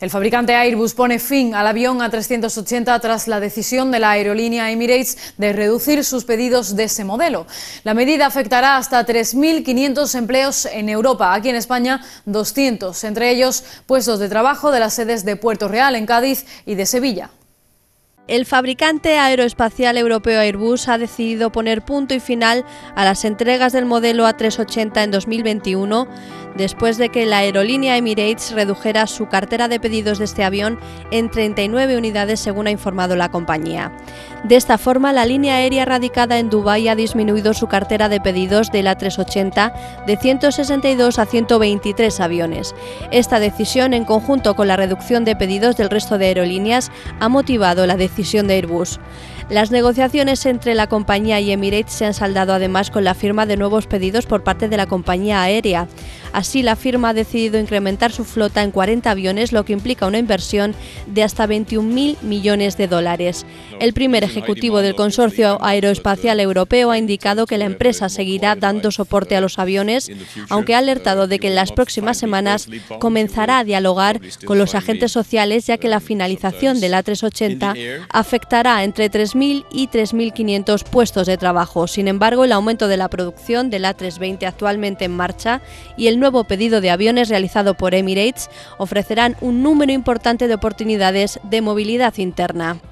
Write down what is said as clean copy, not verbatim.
El fabricante Airbus pone fin al avión A380 tras la decisión de la aerolínea Emirates de reducir sus pedidos de ese modelo. La medida afectará hasta 3.500 empleos en Europa, aquí en España 200, entre ellos puestos de trabajo de las sedes de Puerto Real, en Cádiz, y de Sevilla. El fabricante aeroespacial europeo Airbus ha decidido poner punto y final a las entregas del modelo A380 en 2021, después de que la aerolínea Emirates redujera su cartera de pedidos de este avión en 39 unidades, según ha informado la compañía. De esta forma, la línea aérea radicada en Dubái ha disminuido su cartera de pedidos del A380 de 162 a 123 aviones. Esta decisión, en conjunto con la reducción de pedidos del resto de aerolíneas, ha motivado la decisión de Airbus. Las negociaciones entre la compañía y Emirates se han saldado además con la firma de nuevos pedidos por parte de la compañía aérea. Así, la firma ha decidido incrementar su flota en 40 aviones, lo que implica una inversión de hasta 21.000 millones de dólares. El primer ejecutivo del Consorcio Aeroespacial Europeo ha indicado que la empresa seguirá dando soporte a los aviones, aunque ha alertado de que en las próximas semanas comenzará a dialogar con los agentes sociales, ya que la finalización del A380 afectará entre 3.000 y 3.500 puestos de trabajo. Sin embargo, el aumento de la producción del A320 actualmente en marcha y el nuevo pedido de aviones realizado por Emirates ofrecerán un número importante de oportunidades de movilidad interna.